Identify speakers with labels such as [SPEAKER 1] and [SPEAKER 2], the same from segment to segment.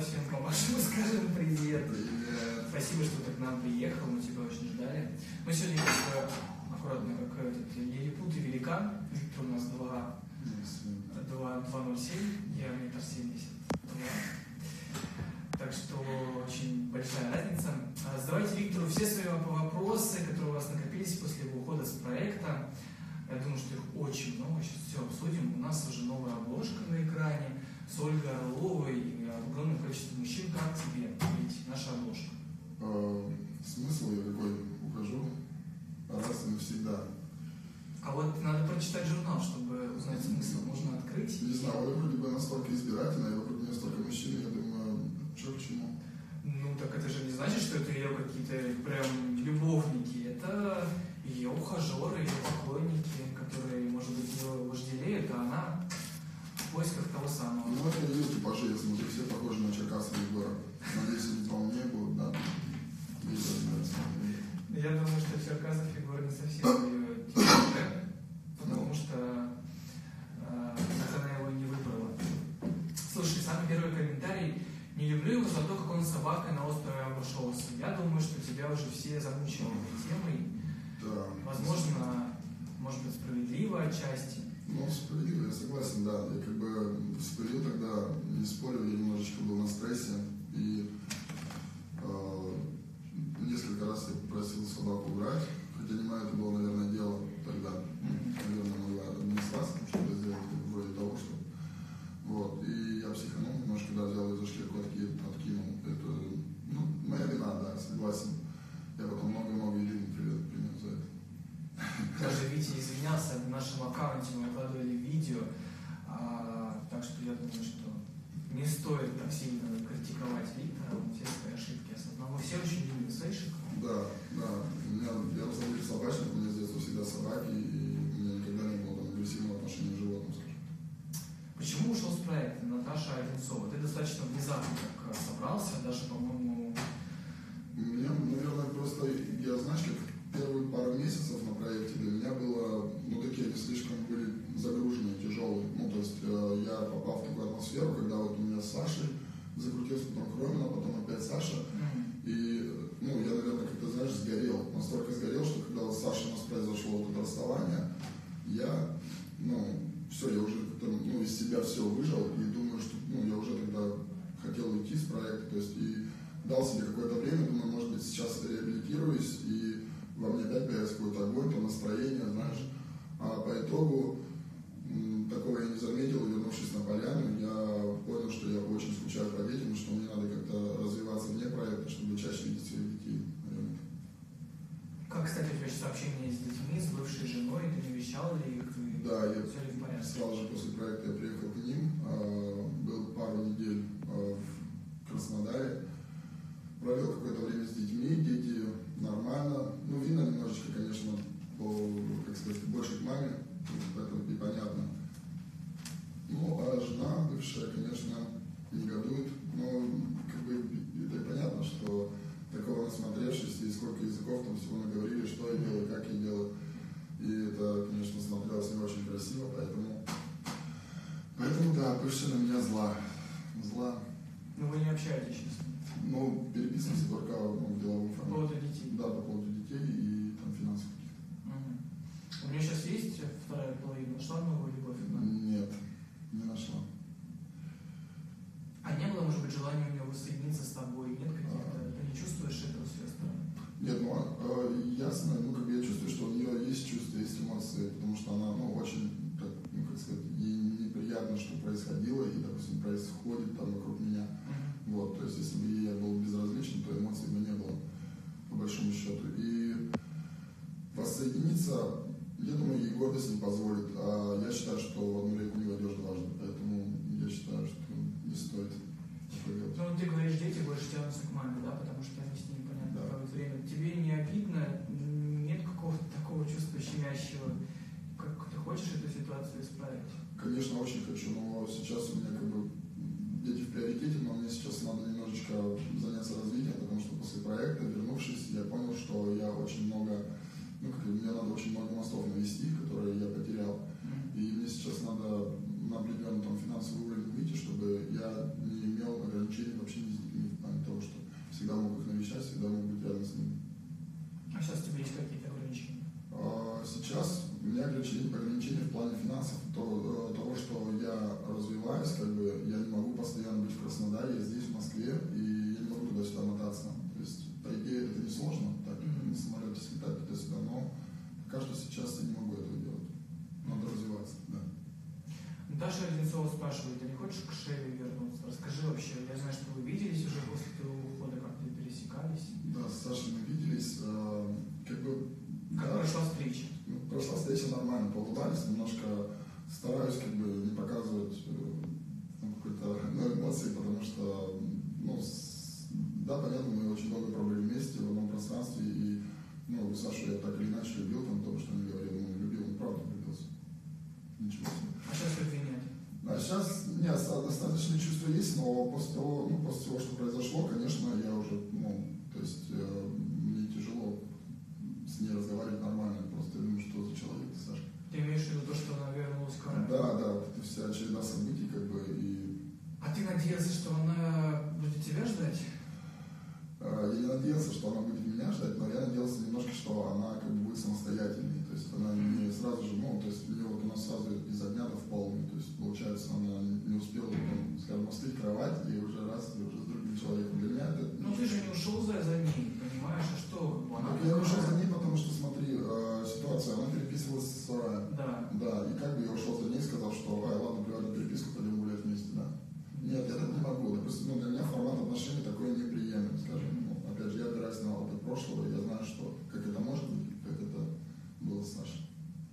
[SPEAKER 1] всем помашем и скажем привет. Спасибо, что ты к нам приехал, мы тебя очень ждали. Мы сегодня аккуратно, как лилипут и великан. Виктор у нас 2,07, я 1,72 м. Так что очень большая разница. Задавайте Виктору все свои вопросы, которые у вас накопились после его ухода с проекта. Я думаю, что их очень много, сейчас все обсудим. У нас уже новая обложка на экране с Ольгой Орловой и огромным количеством мужчин. Как тебе видеть наша обложка?
[SPEAKER 2] Смысл я какой ухожу раз и навсегда.
[SPEAKER 1] А вот надо прочитать журнал, чтобы узнать смысл. Можно открыть.
[SPEAKER 2] Не знаю, Оля вроде бы настолько избирательна, и вокруг нее столько мужчин, я думаю, что к чему?
[SPEAKER 1] Ну, так это же не значит, что это ее какие-то прям любовники. Это ее ухажеры, ее поклонники, которые, может быть, ее вожделеют, а она в поисках того самого.
[SPEAKER 2] Ну, это ее типажи, я смотрю, все похожи на черкасовый город. Надеюсь, они вполне будут, да.
[SPEAKER 1] Я думаю, что Черкасов Егор не совсем ее типажи, потому что она его не выбрала. Слушай, самый первый комментарий. Не люблю его за то, как он собакой на острове обошелся. Я думаю, что тебя уже все замучили этой темой.
[SPEAKER 2] Да.
[SPEAKER 1] Возможно, может быть, справедливо отчасти.
[SPEAKER 2] Ну, справедливо, я согласен, да. Я как бы вспылил тогда, не спорю, я немножечко был на стрессе. И несколько раз я попросил собаку убрать. Хотя не мое это было, наверное, дело тогда. Наверное, могла администрация что-то сделать вроде того, что... Вот. И я психанул, немножко, да, взял ее за шкирку, откинул. Это, ну, моя вина, да, согласен. Я потом много-много еды принес за это.
[SPEAKER 1] Даже Витя извинялся, на нашем аккаунте мы выкладывали видео, так что я думаю, что не стоит так сильно критиковать Виктора, он все свои ошибки осознал. Мы все очень любим Сэйшик.
[SPEAKER 2] Да, да. Я на самом деле собачник, у меня с детства всегда собаки, и у меня никогда не было там агрессивного отношения к животным, скажем.
[SPEAKER 1] Почему ушел с проекта Наташа Одинцова? Ты достаточно внезапно так собрался, даже, по-моему...
[SPEAKER 2] Меня, наверное, просто, я, знаешь, как первые пару месяцев на проекте для меня было, ну, такие они слишком были загруженные, тяжелые. Ну, то есть я попал в такую атмосферу, когда вот у меня с Сашей закрутился, потом Кромина, потом опять Саша. И, ну, я, наверное, как-то, знаешь, сгорел. Настолько сгорел, что когда с Сашей у нас произошло вот это расставание, я, ну, все, я уже ну, из себя все выжил и думаю, что ну, я уже тогда хотел уйти с проекта, то есть и дал себе какое-то время, думаю, может быть, сейчас реабилитируюсь, и во мне опять появится какой-то огонь, то настроение, знаешь. А по итогу такого я не заметил, вернувшись на поляну, я понял, что я очень скучаю по детям, что мне надо как-то развиваться вне проекта, чтобы чаще видеть своих детей, наверное.
[SPEAKER 1] Как, кстати, у тебя сейчас общение с детьми, с бывшей женой, ты не вещал ли их?
[SPEAKER 2] Да, я
[SPEAKER 1] все ли в порядке?
[SPEAKER 2] сразу же после проекта я приехал к ним, был пару недель в Краснодаре, провел какое-то время с детьми, дети нормально, ну, видно немножечко, конечно, как сказать, больше к маме, поэтому непонятно. Ну, а жена бывшая, конечно, негодует, но как бы это понятно, что такого насмотревшись, и сколько языков там всего наговорили, что я делаю, как я делаю. И это, конечно, смотрелось не очень красиво, поэтому да, бывшая на меня зла.
[SPEAKER 1] Ну, вы не общаетесь сейчас?
[SPEAKER 2] Ну, переписываемся только в деловом формате.
[SPEAKER 1] По поводу детей?
[SPEAKER 2] Да, по поводу детей и там финансов каких-то.
[SPEAKER 1] У нее сейчас есть вторая половина? Нашла новую любовь?
[SPEAKER 2] Нет, не нашла.
[SPEAKER 1] А не было, может быть, желания у нее воссоединиться с тобой? Нет каких-то? Ты не чувствуешь этого с ее стороны?
[SPEAKER 2] Нет, ну, ясно, ну, как бы я чувствую, что у нее есть чувства, есть эмоции, потому что она, ну, очень, так, ну, как сказать, ей неприятно, что происходило, и, допустим, происходит там вокруг меня. Вот, то есть, если бы ей я был безразличен, то эмоций бы не было, по большому счету. И воссоединиться, я думаю, ей гордость не позволит, а я считаю, что в одну реку не войдешь дважды, поэтому я считаю, что не стоит такое делать.
[SPEAKER 1] Ну, ты говоришь, дети больше тянутся к маме, да, потому что они с ней, понятно, проводят время. Тебе не обидно? Нет какого-то такого чувства щемящего? Как ты хочешь эту ситуацию исправить?
[SPEAKER 2] Конечно, очень хочу, но сейчас у меня как бы дети в приоритете, но мне сейчас надо немножечко заняться развитием, потому что после проекта, вернувшись, я понял, что я очень много, ну, как бы мне надо очень много мостов навести, которые я потерял. И мне сейчас надо на определенный там финансовый уровень выйти, чтобы я не имел ограничений вообще ни с детьми, в плане того, что всегда мог их навещать, всегда мог быть рядом с ними.
[SPEAKER 1] А сейчас у тебя есть какие-то ограничения?
[SPEAKER 2] Сейчас у меня ограничения в плане финансов, того, что я развиваюсь, как бы я не могу постоянно быть в Краснодаре, я здесь, в Москве, и я не могу туда-сюда мотаться. То есть, по идее, это несложно, так, на самолете слетать туда-сюда, но пока что сейчас я не могу этого делать. Надо развиваться, да.
[SPEAKER 1] Даша Одинцова спрашивает, ты не хочешь к Шеве вернуться? Расскажи вообще, я знаю, что вы виделись уже после твоего ухода, как-то пересекались.
[SPEAKER 2] Да, с Сашей мы виделись, как бы...
[SPEAKER 1] Как прошла встреча?
[SPEAKER 2] Прошла встреча нормально, поулыбались, немножко стараюсь как бы не показывать какой-то эмоции, потому что, да, понятно, мы очень долго пробыли вместе в одном пространстве, и Сашу я так или иначе любил, там, то, что он говорил, любил, он правда влюбился. Ничего себе.
[SPEAKER 1] А сейчас любви нет?
[SPEAKER 2] А сейчас, нет, достаточно чувства есть, но после того, что произошло, конечно, я уже, мне тяжело с ней разговаривать нормально, просто я думаю, что за человек, Саша.
[SPEAKER 1] Ты имеешь в виду то, что она вернулась к Каре?
[SPEAKER 2] Да, вот это вся череда событий, как бы, и...
[SPEAKER 1] А ты надеялся, что она будет тебя ждать?
[SPEAKER 2] Я не надеялся, что она будет меня ждать, но я надеялся немножко, что она как бы будет самостоятельной, то есть она не сразу же, у нас сразу изо дня в полный, то есть получается, она не успела, скажем, остыть кровать, и уже с другим человеком. Для меня это...
[SPEAKER 1] Ты же не ушел за ней, понимаешь, а что?
[SPEAKER 2] Я не ушел за ней, потому что, смотри, ситуация, она переписывалась с Сараем.
[SPEAKER 1] Да.
[SPEAKER 2] Да, и как бы я ушел за ней и сказал, что, ладно, приводим переписку, пойдем гулять вместе, да. Нет, я так не могу. Допустим, для меня формат отношений такой неприемлем, скажем. Опять же, я опираюсь на опыт прошлого, я знаю, что как это может быть, как это было с Сашей.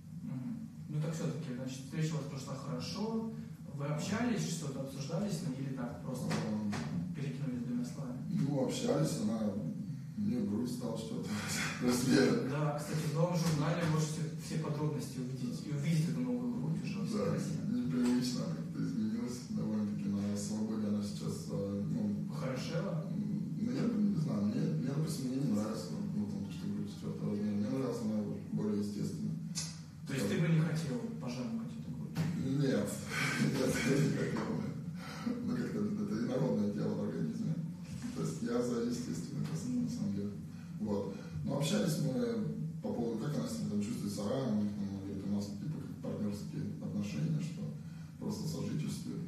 [SPEAKER 1] Так все-таки, значит, встреча у вас прошла хорошо, вы общались, что-то обсуждали с ней или так, просто перекинулись двумя словами?
[SPEAKER 2] Общались, она мне грудь стала что-то.
[SPEAKER 1] Да, кстати, в новом журнале можете все подробности увидеть, и увидеть эту новую грудь уже.
[SPEAKER 2] Да, непривычно как-то изменилась, довольно-таки на свободе она сейчас,
[SPEAKER 1] Хорошела?
[SPEAKER 2] Я не знаю, мне, допустим, не нравится, что грудь четвертого размера, мне нравится она более естественная.
[SPEAKER 1] То есть ты бы не хотел пожамкать эту грудь?
[SPEAKER 2] Нет, я не хотел бы. Как-то это инородное тело в организме. То есть я за естественную красоту, на самом деле. Вот. Но общались мы по поводу, как она себя там чувствует с Араем, она говорит, у нас типа как партнерские отношения, что просто сожительстве.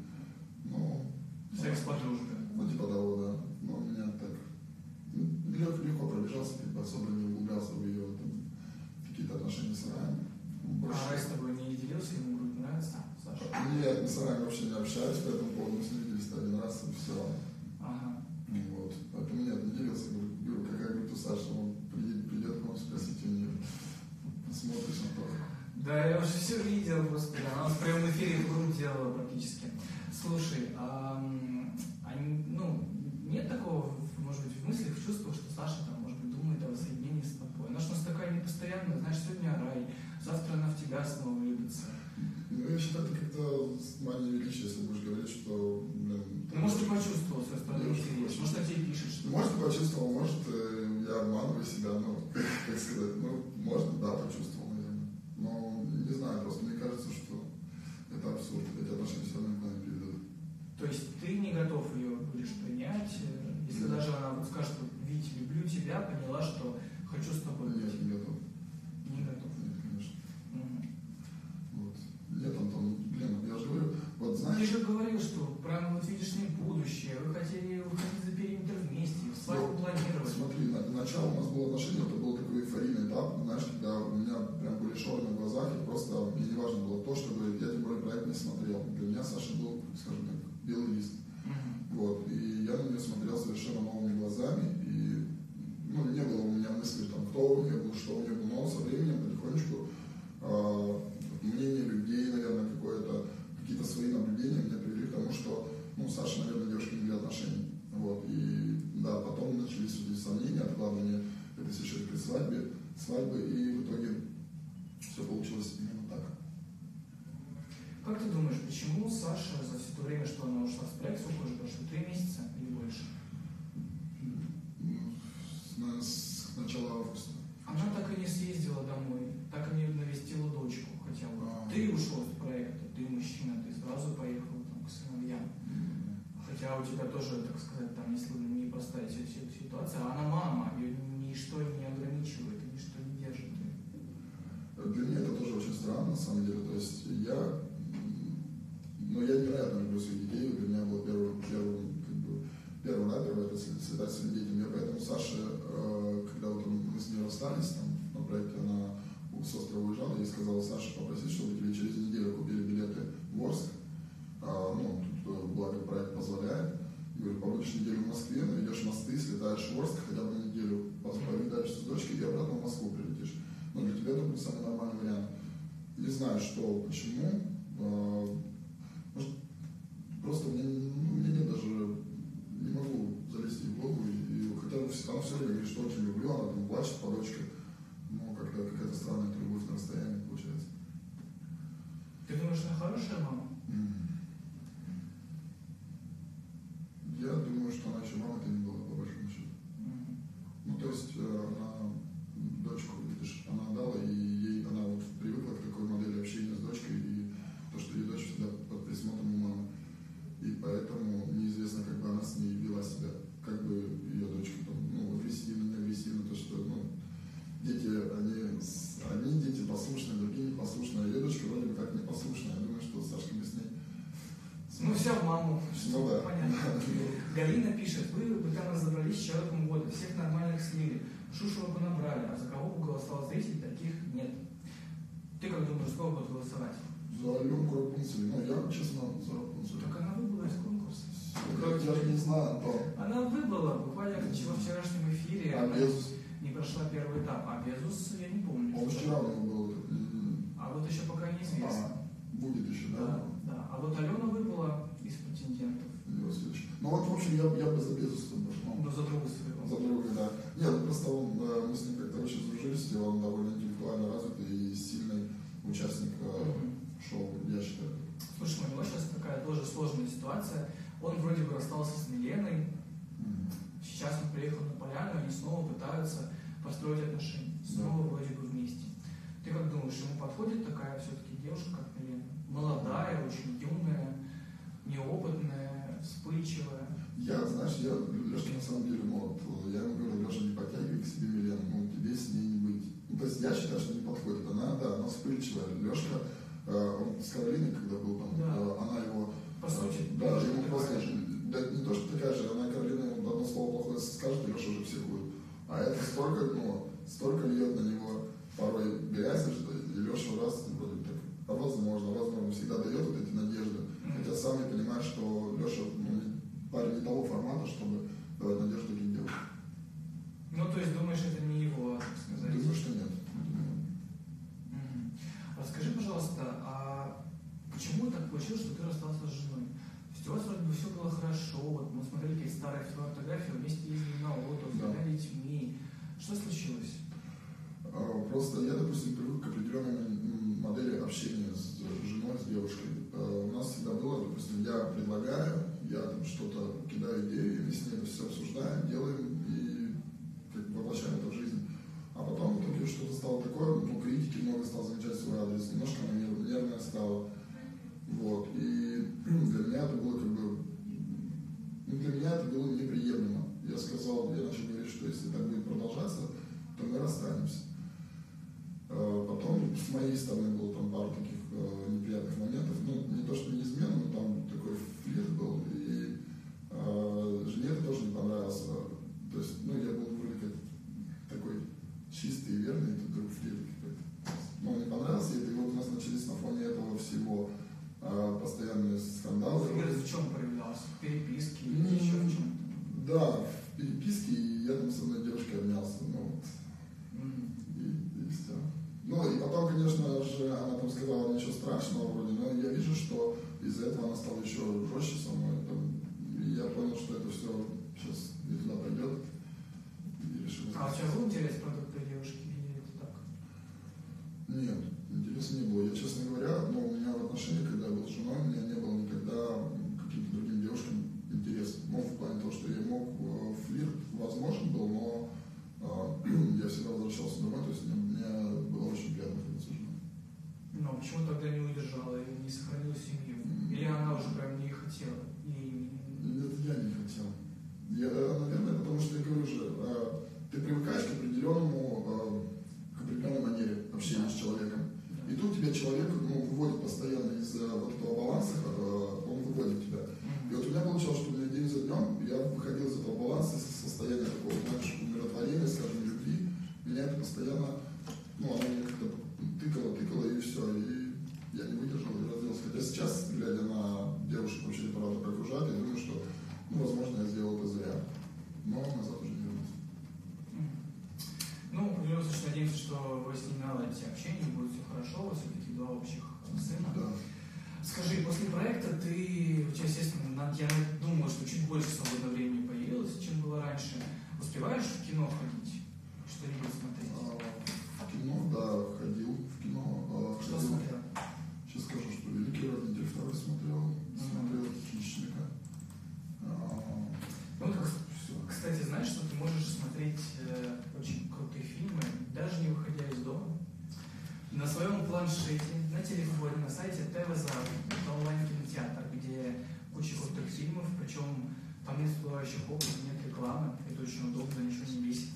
[SPEAKER 1] Секс по дружбе.
[SPEAKER 2] Типа того, да. Но меня так легко пробежался, особо не углублялся в ее какие-то отношения с Араем.
[SPEAKER 1] А Рай с тобой не делился, ему грудь нравится, Саша?
[SPEAKER 2] Нет, мы с Араем вообще не общались по этому поводу, мы с ним виделись один раз, и все.
[SPEAKER 1] Ага.
[SPEAKER 2] Поэтому нет, не делился, говорю, какая грудь у Саши, он придет к вам спросить у нее, смотришь на то.
[SPEAKER 1] Да, я уже все видел, господи, она в прямом эфире эту грудь делала практически. Слушай, нет такого, может быть, в мыслях, в чувствах, что Саша там, может быть, думает о воссоединении с тобой? Она же у нас такая непостоянная, знаешь, сегодня Рай, завтра она в тебя снова влюбится.
[SPEAKER 2] Я считаю, это как-то манией величия, если будешь говорить, что,
[SPEAKER 1] может, ты почувствовал свою сторону интерес, может, она тебе пишет, что...
[SPEAKER 2] Может, почувствовал, может, я обманываю себя, как сказать, может, да, почувствовал, наверное. Но не знаю, просто мне кажется, что это абсурд, эти отношения все равно никуда не приведут.
[SPEAKER 1] То есть ты не готов ее будешь принять, если даже она вот скажет, Вить, люблю тебя, поняла, что хочу с тобой быть?
[SPEAKER 2] Нет, не готов.
[SPEAKER 1] Не готов?
[SPEAKER 2] Нет, конечно. Нет, Антон, я же говорю, знаешь...
[SPEAKER 1] Ты же говорил, что прямо видишь не будущее, вы хотели выходить за периметр вместе, свадьбу планировали.
[SPEAKER 2] Смотри, начало у нас было отношение, это был такой эйфорийный этап, знаешь, когда у меня прям были шоры на глазах, и просто мне не важно было то, чтобы я тем более проект не смотрел. Для меня Саша был, скажем так, белый лист. И я на нее смотрел совершенно новыми глазами, и не было у меня мысли, кто у нее был, что у нее было, но со временем потихонечку мнение людей, наверное, какие-то свои наблюдения меня привели к тому, что, Саша, наверное, девушка не для отношений. И да, потом начались эти сомнения, откладывание этой священной свадьбы, и в итоге все получилось именно так.
[SPEAKER 1] Как ты думаешь, почему Саша за все то время, что она ушла с проекта, уже прошло 3 месяца или больше?
[SPEAKER 2] Наверное, с начала августа.
[SPEAKER 1] Она так и не съездила домой, так и не навестила дочку хотя бы. Ты ушел с проекта, ты мужчина, ты сразу у тебя тоже, так сказать, там, если непростая ситуация, а она мама, ее ничто не ограничивает, ничто не держит.
[SPEAKER 2] Для меня это тоже очень странно, на самом деле. То есть я невероятно люблю своих детей. Для меня было первое это слетать с своими детьми. Я поэтому Саше, когда вот мы с ней расстались, там, на проекте, она с острова уезжала, я ей сказал: Саша, попроси, чтобы тебе через неделю купили билеты в Орск. Тут благо проект позволяет. Я говорю: побудешь неделю в Москве, наведешь мосты, слетаешь в Орск хотя бы на неделю, повидаешься с дочкой и обратно в Москву прилетишь. Но для тебя это будет самый нормальный вариант. Не знаю, что, почему. Может, просто мне нет даже, не могу залезть ей в голову. Хотя она все время говорит, что очень люблю, она там плачет по дочке. Но как-то какая-то странная любовь на расстоянии получается.
[SPEAKER 1] Ты думаешь, она хорошая мама?
[SPEAKER 2] Я думаю, что она еще мама-то не была, по большому счету. Ну, то есть она дочку, видишь, она отдала, и она вот привыкла к такой модели общения с дочкой, и то, что ее дочь всегда под присмотром у мамы. И поэтому неизвестно, как бы она с ней вела себя, как бы ее дочка там, агрессивно, не агрессивно, то, что, дети, они дети послушные, другие непослушные, а ее дочка вроде бы как непослушная. Я думаю, что Сашка бы с ней...
[SPEAKER 1] Вся в маму, что
[SPEAKER 2] да.
[SPEAKER 1] Понятно. Галина пишет: вы бы там разобрались с человеком года, всех нормальных слили, Шушева бы набрали, а за кого бы голосовал зритель, таких нет. Ты как думаешь, за кого будут голосовать?
[SPEAKER 2] За Аленку Рапунцель. Я, честно, за Рапунцель.
[SPEAKER 1] Так она выбыла из конкурса.
[SPEAKER 2] Я же не знаю, Антон.
[SPEAKER 1] Она выбыла буквально во вчерашнем эфире.
[SPEAKER 2] А Безус?
[SPEAKER 1] Не прошла первый этап. А Безус я не помню.
[SPEAKER 2] Он вчера у него был.
[SPEAKER 1] А вот еще пока неизвестно.
[SPEAKER 2] Будет еще, да?
[SPEAKER 1] Да. А вот Алена выбыла из претендентов.
[SPEAKER 2] В общем, я бы за Безуса пошел.
[SPEAKER 1] Но за друга своего.
[SPEAKER 2] За друга, да. Нет, просто мы с ним как-то очень сдружились, и он довольно интеллектуально развитый и сильный участник шоу, я считаю.
[SPEAKER 1] Слушай, у него сейчас такая тоже сложная ситуация. Он вроде бы расстался с Миленой. Сейчас он приехал на Поляну, они снова пытаются построить отношения. Снова вроде бы вместе. Ты как думаешь, ему подходит такая все-таки девушка, как Милена? Молодая, очень юная, неопытная, вспыльчивая.
[SPEAKER 2] Лешка на самом деле молод. Я ему говорю: Леша, не подтягивай к себе Милену, тебе с ней не быть. То есть я считаю, что не подходит. Она вспыльчивая. Лешка, он с Каролиной, когда был там, она его...
[SPEAKER 1] По сути,
[SPEAKER 2] да, ему просто... Да, не то, что такая же, она Каролина ему одно слово плохое скажет, и Леша уже психует. А это столько льет на него порой грязи, что и Леша вроде так, возможно, всегда дает вот эти надежды. Хотя сам я понимаю, что Леша парень не того формата, чтобы давать надежду другим девушкам.
[SPEAKER 1] То есть думаешь, это не его, так сказать?
[SPEAKER 2] Думаю, что нет.
[SPEAKER 1] Расскажи, пожалуйста, а почему так получилось, что ты расстался с женой? То есть у вас вроде бы все было хорошо, вот мы смотрели какие-то старые фотографии, вместе ездили на отдых, с детьми. Что случилось?
[SPEAKER 2] Просто я, допустим, привык к определенной модели общения с женой, с девушкой. У нас всегда было, допустим, я предлагаю, я там что-то кидаю идею, и мы с ней это все обсуждаем, делаем и воплощаем это в жизнь. А потом в итоге что-то стало такое, критики много стало замечать свой адрес, немножко она нервная стала. Вот. И для меня это было неприемлемо. Я начал говорить, что если так будет продолжаться, то мы расстанемся. Потом с моей стороны было там пару таких неприятных моментов. Не то, что не измена, но там такой флирт был. И жене это тоже не понравилось. То есть, я был вроде как такой чистый и верный, и тут вдруг флирт какой-то. Не понравился, и вот у нас начались на фоне этого всего постоянные скандалы.
[SPEAKER 1] Флирт в чем проявлялся? В переписке или еще в чем-то?
[SPEAKER 2] Да, в переписке, и я там с одной девушкой обнялся. И все. И потом, конечно же, она там сказала ничего страшного вроде, но я вижу, что из-за этого она стала еще жестче со мной. И я понял, что это все сейчас не туда пойдет. И решил...
[SPEAKER 1] А у тебя был интерес к продукту девушки или это так?
[SPEAKER 2] Нет, интереса не было. Я, честно говоря, у меня в отношениях, когда я был с женой, у меня не было никогда каким-то другим девушкам интереса. В плане того, что я мог, флирт возможен был, но я всегда возвращался домой, то есть мне было очень приятно ходить с женой.
[SPEAKER 1] Но почему тогда не удержала и не сохранила семью? Или она уже прям не хотела?
[SPEAKER 2] Нет, я
[SPEAKER 1] что вы с ним наладите общение, будет все хорошо, у вас все-таки два общих сына.
[SPEAKER 2] Да.
[SPEAKER 1] Скажи, после проекта у тебя, естественно, я думаю, что чуть больше свободного времени появилось, чем было раньше. Успеваешь в кино ходить? Что-нибудь смотреть?
[SPEAKER 2] В кино, да, ходил в кино.
[SPEAKER 1] Что смотрел?
[SPEAKER 2] Сейчас скажу, что «Великий родитель» второй смотрел «Хищника».
[SPEAKER 1] Кстати, знаешь, что ты можешь смотреть очень крутые фильмы, даже не выходя из дома, на своем планшете, на телефоне, на сайте ТВ-Зар, это онлайн-кинотеатр, где куча крутых фильмов, причем там нет всплывающих окон, нет рекламы, это очень удобно, ничего не весит.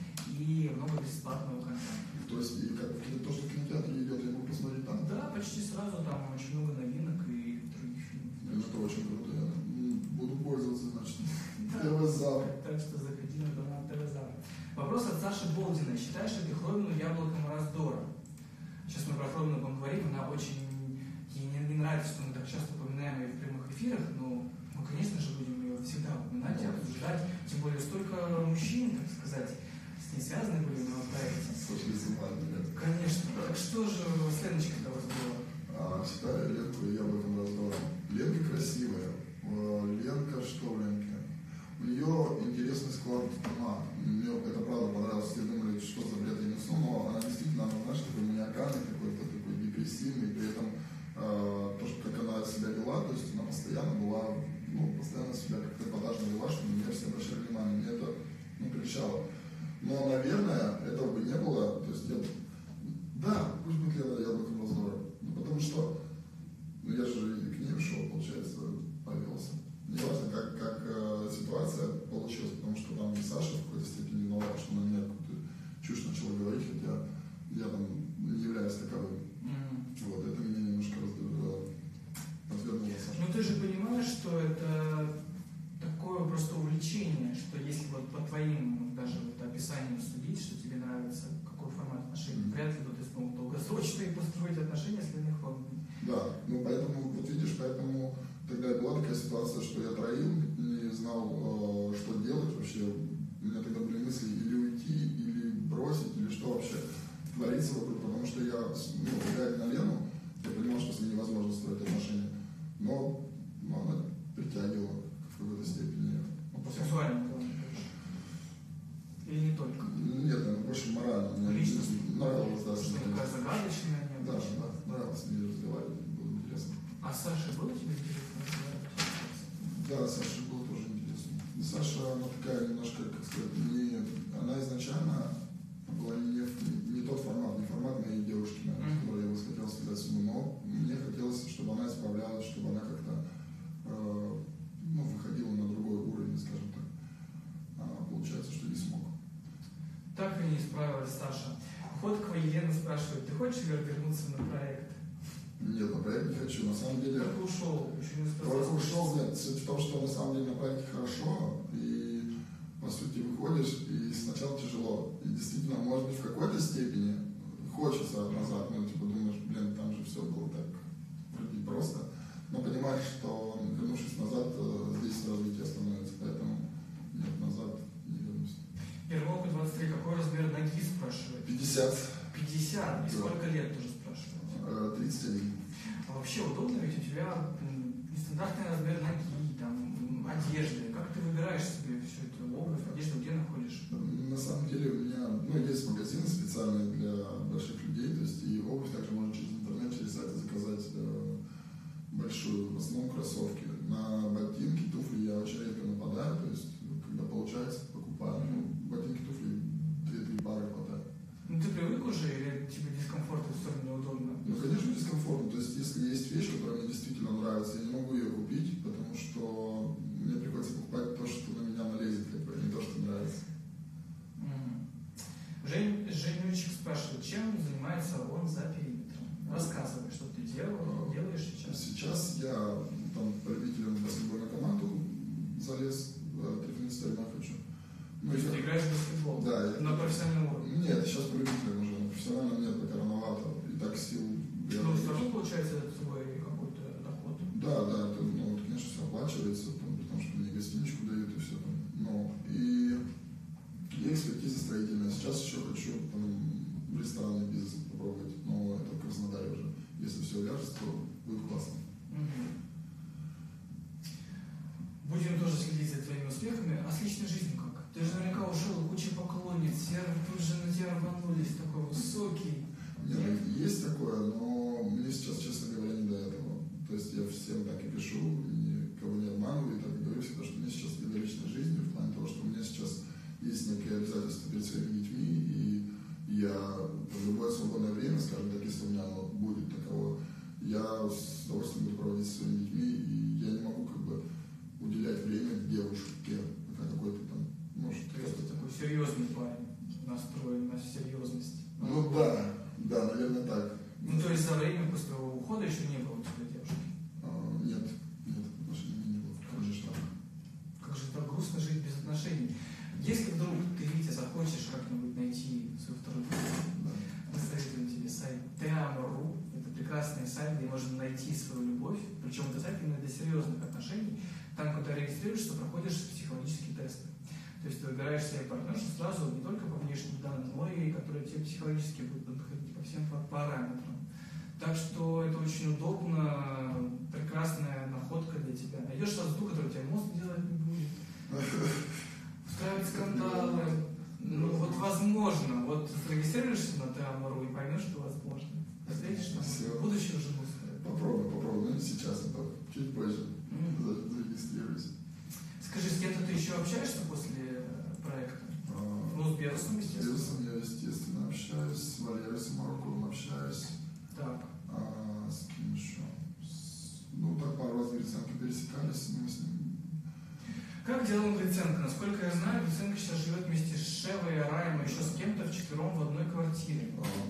[SPEAKER 1] И много бесплатного контента.
[SPEAKER 2] То есть, и как то, что в кинотеатре идет, я могу посмотреть там?
[SPEAKER 1] Да, почти сразу, там очень много новинок и других фильмов.
[SPEAKER 2] Это очень круто, я буду пользоваться, значит,
[SPEAKER 1] Да.
[SPEAKER 2] ТВ-Зар.
[SPEAKER 1] Так что заходи на канал ТВ-Зар. Вопрос от Саши Болдиной. Считаешь ли ты Хромину яблоком раздора? Сейчас мы про Хромину поговорим, она очень... Ей не нравится, что мы так часто упоминаем ее в прямых эфирах, но мы, конечно же, будем ее всегда упоминать и обсуждать. Тем более столько мужчин, так сказать, с ней связаны были на проекте.
[SPEAKER 2] Сошли с ума, нет?
[SPEAKER 1] Конечно. Так что же с Леночкой-то у вас было?
[SPEAKER 2] Считаю Ленку яблоком раздора. Ленка красивая. Ленка, что Ленка? У нее интересный склад ума. Мне это правда понравилось. Все думали, что за бред я несу, но она действительно, знаешь, такой маниакальный, какой-то такой депрессивный, при этом то, что как она себя вела, то есть она постоянно была, постоянно себя как-то эпатажно вела, что на меня все обращали внимание, мне это прельщало. Но, наверное, этого бы не было, то есть да, пусть будет Лена яблоком раздора, потому что, я же к ней шел, получается, повелся. Не важно, как ситуация получилась, потому что там Саша в какой-то степени виновата, что на меня какую-то чушь начала говорить, хотя я там не являюсь таковым. Вот, это меня немножко развернуло, Саша.
[SPEAKER 1] Ну ты же понимаешь, что это такое просто увлечение, что если вот по твоим даже вот описаниям судить, что тебе нравится, какой формат отношений, вряд ли бы ты смог долгосрочные построить отношения с Леной Хроминой.
[SPEAKER 2] Да, поэтому, вот видишь, поэтому тогда и была такая ситуация, что я троил, не знал, что делать вообще. У меня тогда были мысли или уйти, или бросить, или что вообще творится вокруг, потому что я, глядя на Лену, я понимал, что с ней невозможно строить отношения. Но она притягивала в какой-то степени.
[SPEAKER 1] Сексуально, или не только?
[SPEAKER 2] Нет, наверное, больше морально. Мне
[SPEAKER 1] Личность?
[SPEAKER 2] нравилось, да.
[SPEAKER 1] Что такая загадочная?
[SPEAKER 2] Да, нравилось с ней разговаривать, было интересно.
[SPEAKER 1] А Саша было тебе интересно разговаривать?
[SPEAKER 2] Да, Саша было тоже интересно. Саша, она такая немножко, как сказать, она изначально была не тот формат, не формат моей девушки, наверное, которую я бы хотел связать с ним, но мне хотелось, чтобы она исправлялась, чтобы она как-то выходила на другой уровень, скажем так. Получается, что не смог.
[SPEAKER 1] Так и не исправилась Саша. Ходкова Елена спрашивает, ты хочешь вернуться на проект?
[SPEAKER 2] Нет, на проект не хочу. На самом деле...
[SPEAKER 1] Только ушел, еще не сказал.
[SPEAKER 2] Только ушел, нет. Суть в том, что на самом деле на проекте хорошо, и по сути выходишь, и сначала тяжело. И действительно, может быть, в какой-то степени хочется назад, думаешь, там же все было так вроде просто. Но понимаешь, что вернувшись назад, здесь развитие становится, поэтому нет, назад не вернусь.
[SPEAKER 1] Ермолка 23, какой размер ноги спрашивает?
[SPEAKER 2] 50.
[SPEAKER 1] 50? И сколько лет тоже спрашивает?
[SPEAKER 2] 31.
[SPEAKER 1] А вообще удобно, ведь у тебя нестандартный размер ноги, там, одежды. Как ты выбираешь себе всю эту обувь, одежду, где находишь?
[SPEAKER 2] На самом деле у меня есть магазины специальные для больших людей, то есть и обувь также можно через интернет, через сайты заказать большую, в основном кроссовки. На ботинки, туфли я очень редко нападаю, то есть когда получается, покупаю. Ботинки, туфли 2-3 пары хватает.
[SPEAKER 1] Ну ты привык уже или тебе дискомфортно, все равно неудобно?
[SPEAKER 2] Ну, конечно, дискомфортно. То есть, если есть вещь, которая мне действительно нравится, я не могу ее купить, потому что мне приходится покупать то, что на меня налезет, а не то, что нравится.
[SPEAKER 1] Женечек спрашивает, чем занимается он за периметром? Рассказывай, что ты делаешь сейчас.
[SPEAKER 2] Сейчас я там победителем баскетбольной команды залез, тренировать хочу.
[SPEAKER 1] То есть ты играешь в баскетбол?
[SPEAKER 2] Да.
[SPEAKER 1] На профессиональном уровне?
[SPEAKER 2] Нет, сейчас победителем уже, на профессиональном нет, пока рановато. И так сил...
[SPEAKER 1] Ну, все равно получается свой какой-то доход?
[SPEAKER 2] Да, это, конечно, все оплачивается, потому что мне гостиничку дают и все там. И экспертиза строительная. Сейчас еще хочу ресторанный бизнес попробовать, но это в Краснодаре уже. Если все уляжется, то будет классно.
[SPEAKER 1] Будем тоже следить за твоими успехами. А с личной жизнью как? Ты же наверняка ушел, куча поклонниц, все тут же на тебя рванулись, такой высокий.
[SPEAKER 2] Нет, есть такое, но мне сейчас, честно говоря, не до этого. То есть я всем так и пишу, никого не обманываю, и так и говорю всегда, что мне сейчас не до личной жизни, в плане того, что у меня сейчас есть некие обязательства перед своими детьми, и я в любое свободное время, скажем так, если у меня оно будет таково, я с удовольствием буду проводить со своими детьми, и я не могу как бы уделять время девушке, какой-то там, может...
[SPEAKER 1] То есть ты такой серьезный парень, настроен на серьезность.
[SPEAKER 2] Ну да, наверное, так.
[SPEAKER 1] Ну то есть за время после твоего ухода еще не было у тебя девушки?
[SPEAKER 2] Нет, отношений не было, конечно.
[SPEAKER 1] Как же так грустно жить без отношений. Если вдруг ты, Витя, захочешь как-нибудь найти свою вторую любовь, мы советуем тебе сайт Teamo.ru. Это прекрасный сайт, где можно найти свою любовь. Причем это сайт именно для серьезных отношений. Там, когда регистрируешься, проходишь психологические тесты. То есть ты выбираешь себе партнершу сразу не только по внешним данным, но и которые тебе психологически будут подходить по всем параметрам. Так что это очень удобно, прекрасная находка для тебя. Найдешь сразу ту, которая тебе мозг делать не будет. Устраивать скандалы. Ну вот возможно. Вот зарегистрируешься на Teamo.ru и поймешь, что возможно. Встретишь там будущую жену.
[SPEAKER 2] Попробуй, но не сейчас, а чуть позже. Зарегистрируйся.
[SPEAKER 1] Скажи, с кем-то ты еще общаешься после проекта? Ну, с Берусом, естественно.
[SPEAKER 2] С Берусом я, естественно, общаюсь, с Валерой Самаруковым общаюсь.
[SPEAKER 1] Так.
[SPEAKER 2] С кем еще? Ну, так пару раз в Гриценко пересекались, мы с ним.
[SPEAKER 1] Как делал Гриценко? Насколько я знаю, Гриценко сейчас живет вместе с Шевой, Араем, еще с кем-то вчетвером в одной квартире.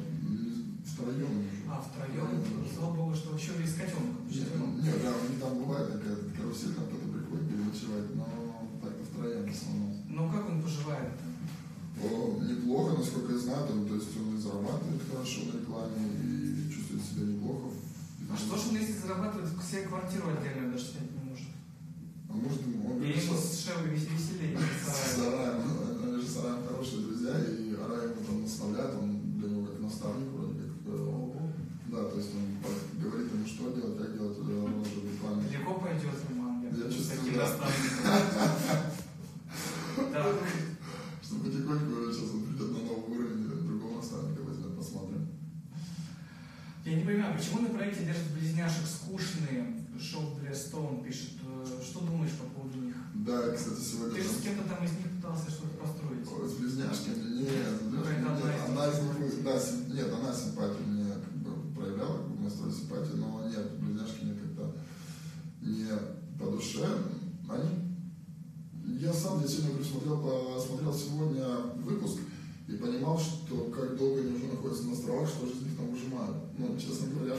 [SPEAKER 2] Втроем.
[SPEAKER 1] Втроем? Слава богу, что вообще из котенка.
[SPEAKER 2] Нет, да, у них там бывает такая карусель, там кто-то приходит переночевать, но так-то втроем в основном.
[SPEAKER 1] Ну, как он поживает?
[SPEAKER 2] Неплохо, насколько я знаю, там, то есть он и зарабатывает хорошо на рекламе, и чувствует себя неплохо.
[SPEAKER 1] А что ж он, если зарабатывает, себе квартиру отдельно даже снять не может?
[SPEAKER 2] А может, он...
[SPEAKER 1] И ему с Шевой веселее,
[SPEAKER 2] с Араем. Они же с Араем хорошие друзья, и Арай ему там наставляет, он для него как наставник вроде как. Да, то есть он говорит ему, что делать, как делать, он уже в рекламе.
[SPEAKER 1] Далеко пойдет роман,
[SPEAKER 2] я чувствую,
[SPEAKER 1] таким наставником. Так.
[SPEAKER 2] Что потихоньку сейчас он придет на новый уровень, другого наставника возьмет, посмотрим.
[SPEAKER 1] Я не понимаю, почему на проекте держат близняшек скучные? Шоу Стоун пишет. Что думаешь по поводу них?
[SPEAKER 2] Да, кстати, сегодня...
[SPEAKER 1] Ты же с кем-то там из них пытался что-то построить?
[SPEAKER 2] С близняшками? Нет, она из них... Да, нет, она симпатию мне как бы проявляла, как бы мы строили симпатию, но нет, близняшки мне как-то не по душе. Они... Я сам для себя смотрел сегодня выпуск и понимал, что как долго они уже находятся на островах, что же из них там выжимают. Ну, честно говоря,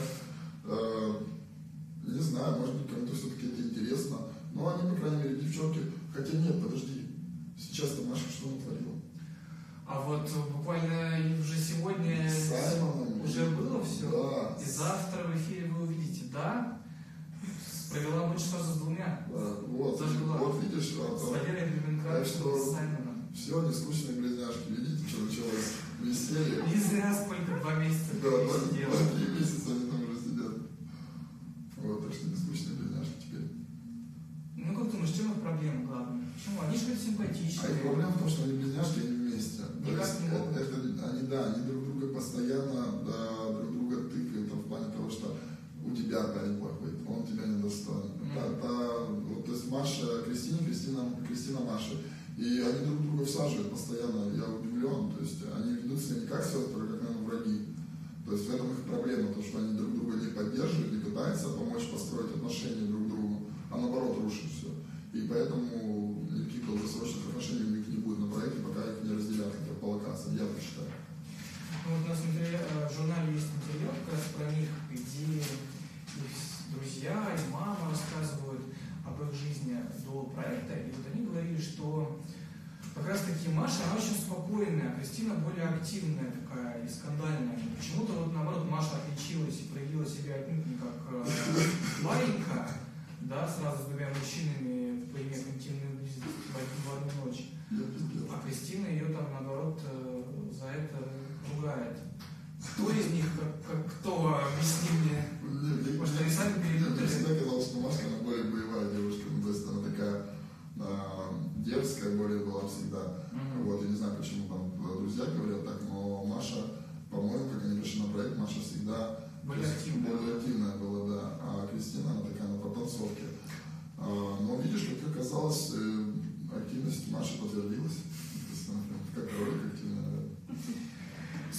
[SPEAKER 2] не знаю, может быть, кому-то все-таки это интересно. Но они, по крайней мере, девчонки. Хотя нет, подожди. Сейчас-то Маша что натворила?
[SPEAKER 1] А вот буквально уже сегодня уже было все.
[SPEAKER 2] Да.
[SPEAKER 1] И завтра в эфире вы увидите, да? Провела ночь сразу с двумя.
[SPEAKER 2] Вот видишь,
[SPEAKER 1] с Валерией Гребенко и с Саймоном.
[SPEAKER 2] Все, не скучные близняшки. Видите, что началось? Веселье.
[SPEAKER 1] Не зря сколько, 2 месяца.
[SPEAKER 2] Да, 2-3 месяца они там уже сидят. Вот, так что не скучные близняшки теперь.
[SPEAKER 1] Ну, как думаешь, в чем их проблема главная? Почему? Они же симпатичные.
[SPEAKER 2] А их проблема в том, что они близняшки, они вместе.
[SPEAKER 1] Никак не могут.
[SPEAKER 2] Они друг друга постоянно друг друга тыкают в плане того, что у тебя парень плохой, он тебя не достоин. То есть Маша Кристина Маша. И они друг друга всаживают постоянно, я удивлен. То есть они ведут себя не как сестры, а как, наверное, враги. То есть в этом их проблема, то, что они друг друга не поддерживают, не пытаются помочь построить отношения друг к другу, а наоборот рушат все. И поэтому никаких долгосрочных отношений у них не будет на проекте, пока их не разделят по локациям, я так считаю.
[SPEAKER 1] Ну, вот у нас в журнале есть интервью как раз про них, где их друзья и мама рассказывают об их жизни до проекта. И вот они говорили, что как раз таки Маша, она очень спокойная, а Кристина более активная такая и скандальная. Почему-то вот наоборот Маша отличилась и проявила себя отнюдь не как Варенька, да, сразу с 2 мужчинами в поиме интимной близости в одну ночь. А Кристина ее там наоборот за это ругает.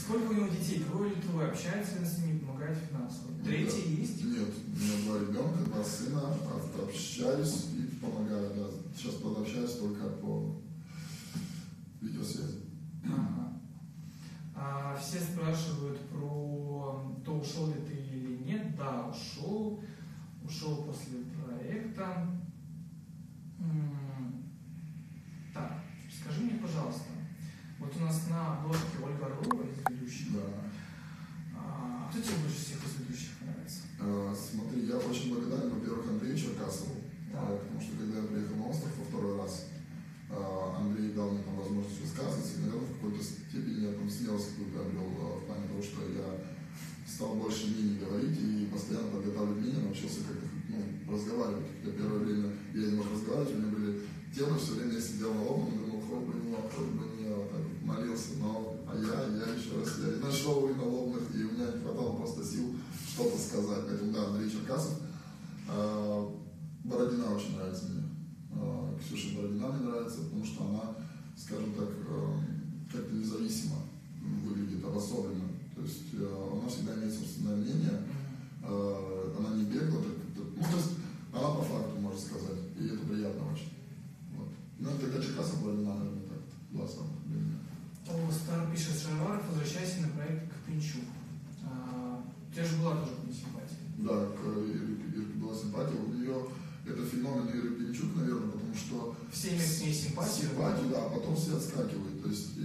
[SPEAKER 1] Сколько у него детей? Двое или трое? Общается ли с ними, помогает финансово? Третий есть?
[SPEAKER 2] Нет, у меня 2 ребенка, 2 сына, общаюсь и помогаю, да. Сейчас общаюсь только по видеосвязи.
[SPEAKER 1] Все спрашивают про то, ушел ли ты или нет. Да, ушел. Ушел после проекта. Так, скажи мне, пожалуйста, вот у нас на обложке Ольга Орлова из ведущих.
[SPEAKER 2] Да.
[SPEAKER 1] Кто тебе больше всех из ведущих нравится?
[SPEAKER 2] Смотри, я очень благодарен, во-первых, Андрею Черкасову, потому что когда я приехал на остров во второй раз, Андрей дал мне там возможность высказываться, и, наверное, в какой-то степени я там смелость какую-то обрел в плане того, что я стал больше мнений говорить и постоянно подготавливать мнения, научился как-то разговаривать. Я первое время я не мог разговаривать, у меня были темы, все время я сидел на лобном и думал, хоть бы не, вот так молился, но я еще раз, я не нашел и на лобных, и у меня не хватало просто сил что-то сказать. Поэтому да, Андрей Черкасов. Бородина очень нравится мне. Ксюша Бородина мне нравится, потому что она, скажем так, как-то независимо выглядит, обособленно. То есть она всегда имеет собственное мнение, она не бегла, то есть она по факту, можно сказать, и это приятно очень. Вот. Ну, тогда Черкасов Бородина, наверное, так, два самых для меня.
[SPEAKER 1] Стар пишет Шароваров, возвращайся на проект Копенчук. У тебя же была тоже симпатия.
[SPEAKER 2] Да, к Ирке была симпатия, у нее это феномен Иры Пенчук, наверное, потому что
[SPEAKER 1] все имеют с ней симпатию.
[SPEAKER 2] Симпатию, да, а потом все отскакивают. То есть,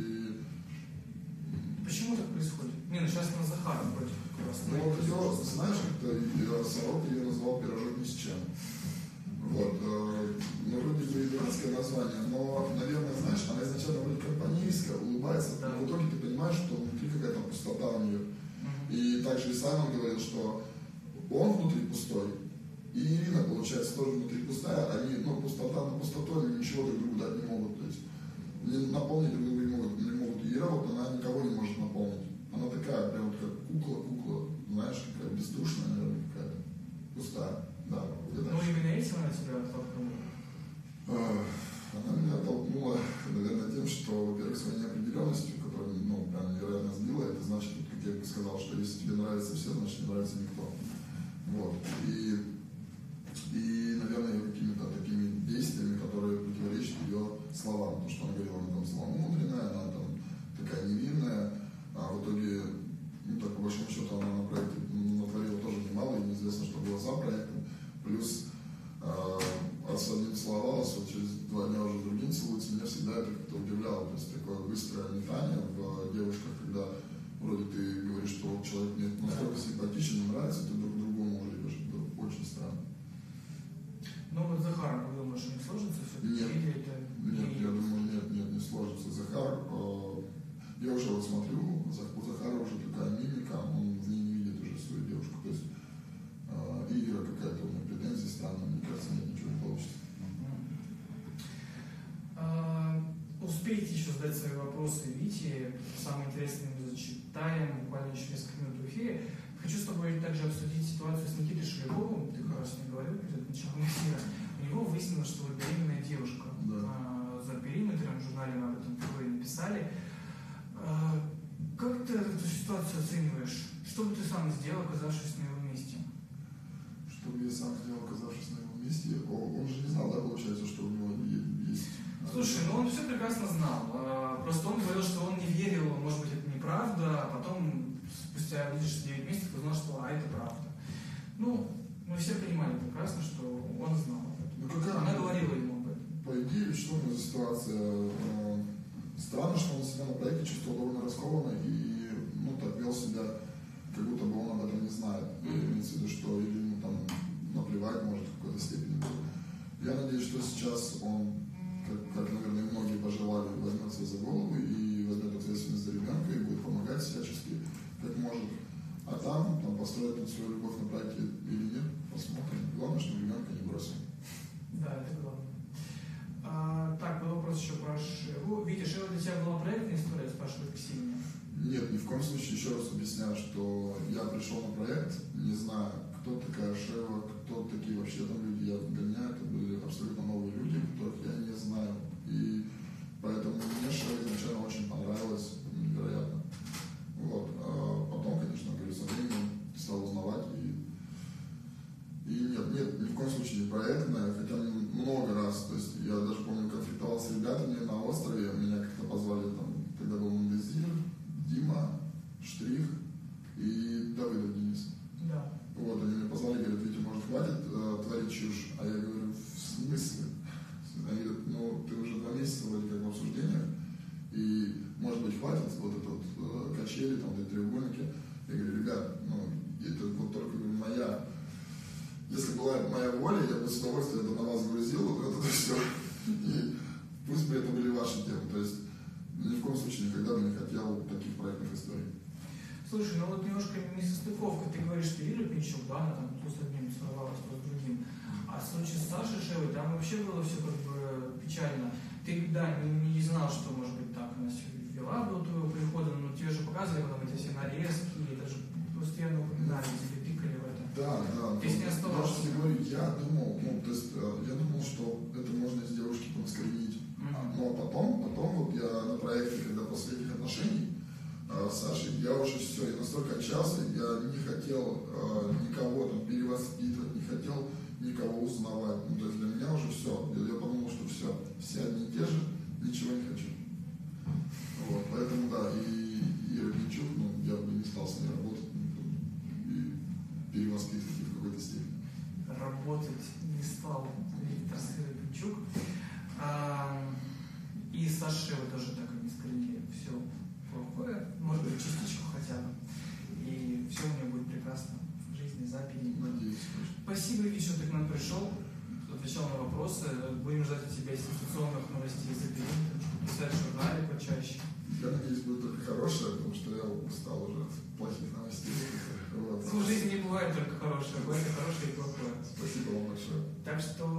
[SPEAKER 1] Почему так происходит? Сейчас на Захара вроде как раз.
[SPEAKER 2] Ну, вот ее, знаешь, как-то Сорок ее назвал «Пирожок ни с чем». Вот. Ну, вроде бы и дурацкое название, но, наверное, знаешь, она изначально вроде компанейская, улыбается, да. Но в итоге ты понимаешь, что внутри какая-то пустота у нее. И также и Саймон говорил, что он внутри пустой, и Ирина, получается, тоже внутри пустая, они, пустота на пустоту, они ничего друг другу дать не могут, то есть наполнить друг друга не могут. Ира, вот она никого не может наполнить. Она такая, прям как кукла, знаешь, какая бездушная, наверное, какая-то, пустая, да.
[SPEAKER 1] Именно этим она тебя оттолкнула?
[SPEAKER 2] Она меня оттолкнула, наверное, тем, что, во-первых, своей неопределенностью, которая, прям невероятно сбила, это значит, как я бы сказал, что если тебе нравятся все, значит не нравится никто. Вот. И, наверное, ее какими-то такими действиями, которые противоречат ее словам. Потому что она говорила, она там зломудренная, она там такая невинная, а в итоге, так по большому счету, она на проекте натворила тоже немало, и неизвестно, что было за проектом. Плюс с одним целовалась, вот через 2 дня уже с другим целуется, меня всегда это как-то удивляло. То есть такое быстрое метание в девушках, когда вроде ты говоришь, что вот человек мне настолько симпатичен, не нравится, ты друг к другому уже идешь. Это очень странно.
[SPEAKER 1] Вот Захар, вы думаете, что не сложится все-таки?
[SPEAKER 2] Нет, я думаю, нет, не сложится. Захар, я уже вот смотрю, у Захара уже такая мимика, он в ней не видит уже свою девушку. То есть Ира какая-то у меня претензия странная, мне кажется, нет, ничего не получится.
[SPEAKER 1] Успейте еще задать свои вопросы Вите, самые интересные мы зачитаем, буквально еще несколько минут в эфире. Хочу с тобой также обсудить ситуацию с Никитой Шелеговым, ты хорошо не говорил перед началом эфира. У него выяснилось, что вот беременная девушка.
[SPEAKER 2] Да.
[SPEAKER 1] За периметром, в журнале мы об этом впервые написали. Как ты эту ситуацию оцениваешь? Что бы ты сам сделал, оказавшись на его месте?
[SPEAKER 2] Что бы я сам сделал, оказавшись на его месте? Он же не знал, да, получается, что у него есть...
[SPEAKER 1] Слушай, он все прекрасно знал. Просто он говорил, что он не верил, может быть, это неправда, а потом, спустя, видишь, 9 месяцев узнал, что это правда. Мы все понимали прекрасно, что он знал об этом. Она говорила ему об этом.
[SPEAKER 2] По идее, что у него за ситуация? Странно, что он себя на проекте чувствовал довольно раскованно и так вел себя, как будто бы он об этом не знает. Имеется в виду, что или ему там наплевать может в какой-то степени. Я надеюсь, что сейчас он, как, наверное, многие пожелали, возьмется за голову и возьмет ответственность за ребенка и будет помогать всячески, как может. А там построит он свою любовь на проекте или нет, посмотрим. Главное, чтобы ребенка не бросил.
[SPEAKER 1] Да, это главное. Так, был вопрос еще про Шеву. Витя, Шева для тебя была проектная история, спрашивает Ксения?
[SPEAKER 2] Нет, ни в коем случае. Еще раз объясняю, что я пришел на проект, не знаю, кто такая Шева, кто такие вообще там люди. Для меня это были абсолютно новые люди, которых я не знаю. И поэтому мне Шева изначально очень понравилась, невероятно. Вот. вот это вот качели, там, эти треугольники. Я говорю, ребят, ну, это вот только моя... Если была моя воля, я бы с удовольствием это на вас грузил, вот это все. И пусть бы это были ваши темы. То есть ни в коем случае никогда бы не хотел таких проектных историй.
[SPEAKER 1] Слушай, ну вот немножко несостыковка. Ты говоришь, что Лиля Пинчук, да, она там то с одним сорвалась, то с другим. А в случае с Сашей Шевой, там вообще было все как бы печально. Ты, да, не знал, что, может быть, так она все вела до твоего прихода, но тебе же показывали потом эти все нарезки, и даже постоянно упоминали, тебе тыкали в это.
[SPEAKER 2] Да.
[SPEAKER 1] Ты с ней оставался.
[SPEAKER 2] Я говорю, я думал, ну, то есть, я думал, что это можно из девушки поскорбить. Но потом вот я на проекте, когда после этих отношений с Сашей, я уже все, я настолько отчаялся, я не хотел никого там перевоспитывать, не хотел никого узнавать. Ну, то есть для меня уже все. Я подумал, что все одни и те же, ничего не хочу. Вот, поэтому да, и Ира Пинчук, ну, я бы не стал с ней работать и перевоспитывать их в какой-то степени.
[SPEAKER 1] Работать не стал Виктор с Ирой Пинчук. И с Сашей вы тоже так и не скрыли все плохое, может быть, частичку хотя бы. И все у него будет прекрасно в жизни, за период.
[SPEAKER 2] Надеюсь.
[SPEAKER 1] Спасибо, Витя, что ты к нам пришел, отвечал на вопросы. Будем ждать от тебя институционных новостей за период, писать в журнале почаще.
[SPEAKER 2] Я надеюсь, будет только хорошее, потому что я устал уже от плохих новостей. Вот.
[SPEAKER 1] Ну, в жизни не бывает только хорошее, бывает и хорошее, и плохое.
[SPEAKER 2] Спасибо вам большое.
[SPEAKER 1] Так что